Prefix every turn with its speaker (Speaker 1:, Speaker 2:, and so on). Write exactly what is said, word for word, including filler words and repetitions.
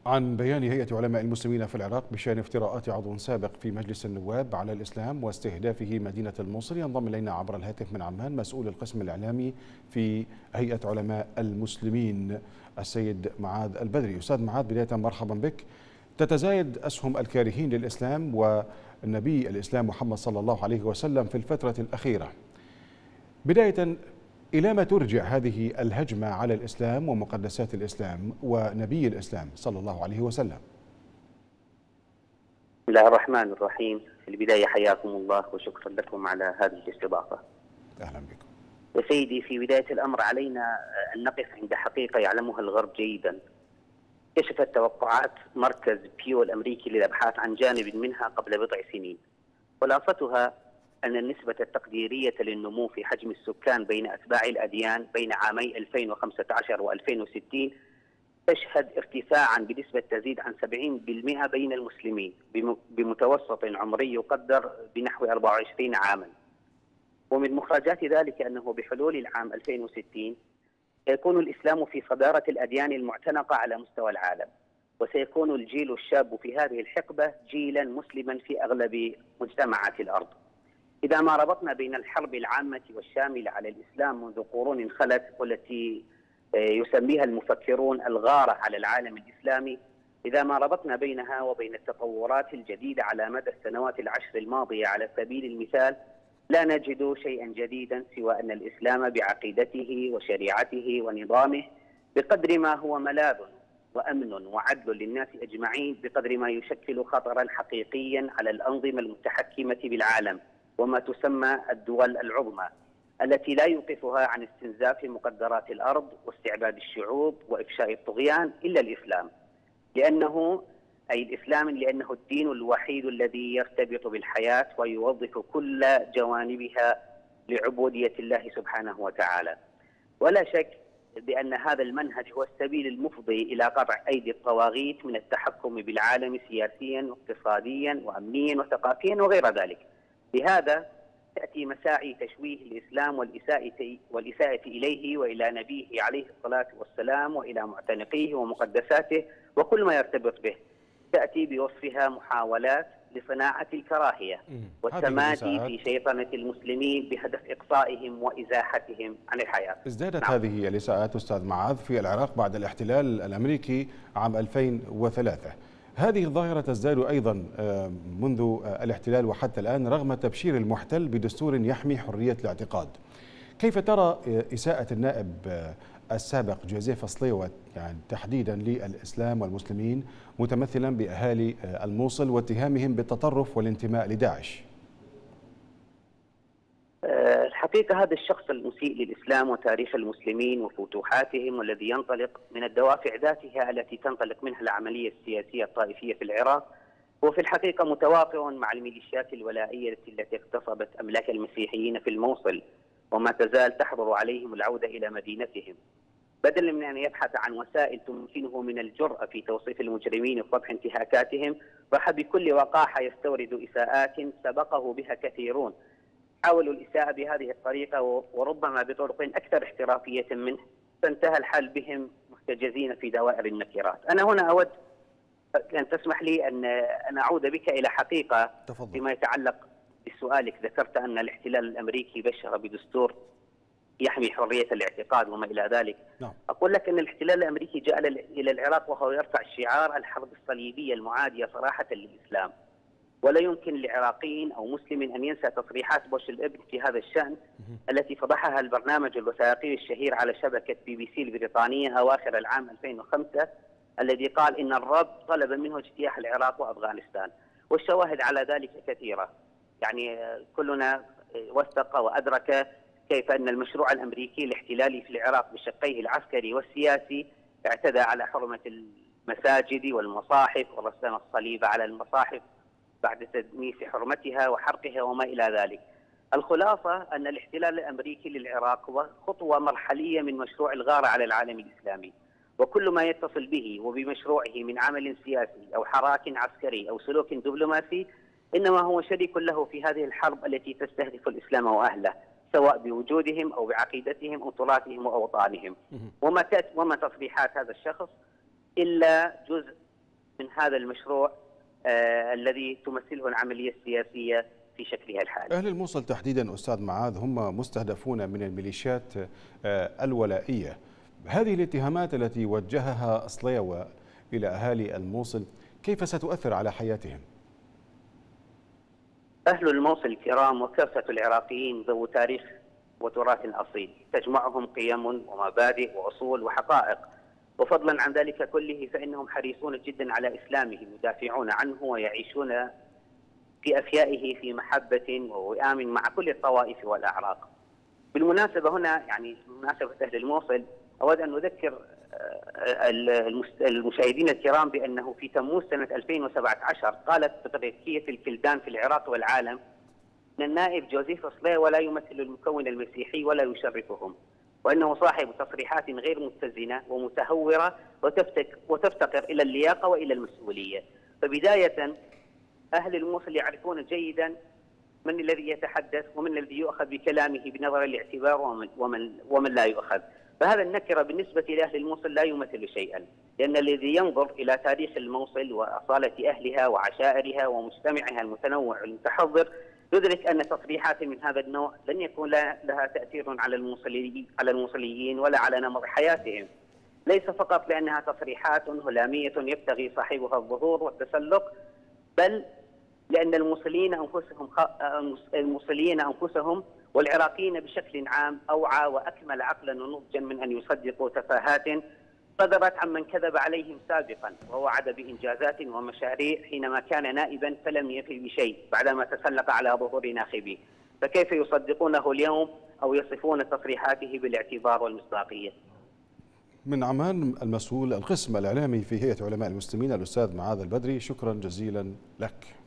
Speaker 1: عن بيان هيئة علماء المسلمين في العراق بشأن افتراءات عضو سابق في مجلس النواب على الإسلام واستهدافه مدينة الموصل، ينضم إلينا عبر الهاتف من عمان مسؤول القسم الإعلامي في هيئة علماء المسلمين السيد معاذ البدري. أستاذ معاذ، بداية مرحبا بك. تتزايد أسهم الكارهين للإسلام والنبي الإسلام محمد صلى الله عليه وسلم في الفترة الأخيرة. بداية، إلى ما ترجع هذه الهجمة على الإسلام ومقدسات الإسلام ونبي الإسلام صلى الله عليه وسلم؟
Speaker 2: بسم الله الرحمن الرحيم. في البداية حياكم الله وشكرا لكم على هذه الاستضافة.
Speaker 1: أهلا بكم.
Speaker 2: يا سيدي، في بداية الأمر علينا أن نقف عند حقيقة يعلمها الغرب جيدا. كشفت توقعات مركز بيو الأمريكي للأبحاث عن جانب منها قبل بضع سنين، خلاصتها أن النسبة التقديرية للنمو في حجم السكان بين أتباع الأديان بين عامي ألفين وخمسة عشر وألفين وستين تشهد ارتفاعا بنسبة تزيد عن سبعين بالمئة بين المسلمين بمتوسط عمري يقدر بنحو أربعة وعشرين عاما. ومن مخرجات ذلك أنه بحلول العام ألفين وستين سيكون الإسلام في صدارة الأديان المعتنقة على مستوى العالم، وسيكون الجيل الشاب في هذه الحقبة جيلا مسلما في أغلب مجتمعات الأرض. إذا ما ربطنا بين الحرب العامة والشاملة على الإسلام منذ قرون خلت، والتي يسميها المفكرون الغارة على العالم الإسلامي، إذا ما ربطنا بينها وبين التطورات الجديدة على مدى السنوات العشر الماضية على سبيل المثال، لا نجد شيئا جديدا سوى أن الإسلام بعقيدته وشريعته ونظامه بقدر ما هو ملاذ وأمن وعدل للناس أجمعين، بقدر ما يشكل خطرا حقيقيا على الأنظمة المتحكمة بالعالم وما تسمى الدول العظمى، التي لا يوقفها عن استنزاف مقدرات الأرض واستعباد الشعوب وإفشاء الطغيان إلا الإسلام، لأنه أي الإسلام لأنه الدين الوحيد الذي يرتبط بالحياة ويوظف كل جوانبها لعبودية الله سبحانه وتعالى. ولا شك بأن هذا المنهج هو السبيل المفضي إلى قطع أيدي الطواغيت من التحكم بالعالم سياسيا واقتصاديا وأمنيا وثقافيا وغير ذلك. لهذا تأتي مساعي تشويه الإسلام والإساءة والإساءة إليه وإلى نبيه عليه الصلاة والسلام وإلى معتنقيه ومقدساته وكل ما يرتبط به، تأتي بوصفها محاولات لصناعة الكراهية والتمادي في شيطنة المسلمين بهدف إقصائهم وإزاحتهم عن الحياة.
Speaker 1: ازدادت نعم. هذه الإساءات أستاذ معاذ في العراق بعد الاحتلال الأمريكي عام ألفين وثلاثة. هذه الظاهرة تزداد أيضا منذ الاحتلال وحتى الآن رغم تبشير المحتل بدستور يحمي حرية الاعتقاد. كيف ترى إساءة النائب السابق جوزيف سليوت يعني تحديدا للإسلام والمسلمين متمثلا بأهالي الموصل واتهامهم بالتطرف والانتماء لداعش؟
Speaker 2: الحقيقة هذا الشخص المسيء للإسلام وتاريخ المسلمين وفتوحاتهم، والذي ينطلق من الدوافع ذاتها التي تنطلق منها العملية السياسية الطائفية في العراق، هو في الحقيقة متواطئ مع الميليشيات الولائية التي اغتصبت أملاك المسيحيين في الموصل وما تزال تحظر عليهم العودة إلى مدينتهم. بدلا من أن يبحث عن وسائل تمكنه من الجرأة في توصيف المجرمين وفضح انتهاكاتهم، راح بكل وقاحة يستورد إساءات سبقه بها كثيرون حاولوا الإساءة بهذه الطريقة وربما بطرق أكثر احترافية منه، فانتهى الحال بهم محتجزين في دوائر النكرات. أنا هنا أود أن تسمح لي أن أن أعود بك إلى حقيقة تفضل. فيما يتعلق بسؤالك، ذكرت أن الاحتلال الأمريكي بشر بدستور يحمي حرية الاعتقاد وما إلى ذلك. نعم. أقول لك أن الاحتلال الأمريكي جاء إلى العراق وهو يرفع شعار الحرب الصليبية المعادية صراحة للإسلام، ولا يمكن لعراقي أو مسلم أن ينسى تصريحات بوش الابن في هذا الشأن التي فضحها البرنامج الوثائقي الشهير على شبكة بي بي سي البريطانية أواخر العام ألفين وخمسة، الذي قال إن الرب طلب منه اجتياح العراق وأفغانستان، والشواهد على ذلك كثيرة. يعني كلنا وثق وأدرك كيف أن المشروع الأمريكي الاحتلالي في العراق بشقيه العسكري والسياسي اعتدى على حرمة المساجد والمصاحف ورسم الصليب على المصاحف بعد تدنيس حرمتها وحرقها وما إلى ذلك. الخلاصة أن الاحتلال الأمريكي للعراق هو خطوة مرحلية من مشروع الغارة على العالم الإسلامي، وكل ما يتصل به وبمشروعه من عمل سياسي أو حراك عسكري أو سلوك دبلوماسي إنما هو شريك له في هذه الحرب التي تستهدف الإسلام وأهله، سواء بوجودهم أو بعقيدتهم أو تراثهم وأوطانهم. وما وما تصريحات هذا الشخص إلا جزء من هذا المشروع آه الذي تمثله العملية السياسية في شكلها الحالي.
Speaker 1: أهل الموصل تحديدا أستاذ معاذ هم مستهدفون من الميليشيات آه الولائية. هذه الاتهامات التي وجهها صليوة إلى أهالي الموصل كيف ستؤثر على حياتهم؟
Speaker 2: أهل الموصل الكرام وكافة العراقيين ذو تاريخ وتراث أصيل تجمعهم قيم ومبادئ وأصول وحقائق، وفضلا عن ذلك كله فإنهم حريصون جدا على إسلامهم، يدافعون عنه ويعيشون في أفيائه في محبة ووئام مع كل الطوائف والأعراق. بالمناسبة هنا يعني بمناسبة أهل الموصل أود أن أذكر المشاهدين الكرام بأنه في تموز سنة ألفين وسبعة عشر قالت بطريقية الكلدان في العراق والعالم أن النائب جوزيف صليوة لا يمثل المكون المسيحي ولا يشرفهم، وأنه صاحب تصريحات غير متزنة ومتهورة وتفتقر إلى اللياقة وإلى المسؤولية. فبداية أهل الموصل يعرفون جيدا من الذي يتحدث ومن الذي يؤخذ بكلامه بنظر الاعتبار ومن, ومن, ومن لا يؤخذ. فهذا النكرة بالنسبة لأهل الموصل لا يمثل شيئا، لأن الذي ينظر إلى تاريخ الموصل وأصالة أهلها وعشائرها ومجتمعها المتنوع والمتحضر يدرك أن تصريحات من هذا النوع لن يكون لها تأثير على الموصليين على الموصليين ولا على نمط حياتهم، ليس فقط لأنها تصريحات هلامية يبتغي صاحبها الظهور والتسلق، بل لأن الموصليين أنفسهم الموصليين أنفسهم والعراقيين بشكل عام أوعى وأكمل عقلا ونضجا من أن يصدقوا تفاهات صدرت عمن كذب عليهم سابقا ووعد بإنجازات ومشاريع حينما كان نائبا فلم يفي بشيء بعدما تسلق على ظهور ناخبيه، فكيف يصدقونه اليوم أو يصفون تصريحاته بالاعتبار والمصداقية؟
Speaker 1: من عمان المسؤول القسم الإعلامي في هيئة علماء المسلمين الأستاذ معاذ البدري، شكرا جزيلا لك.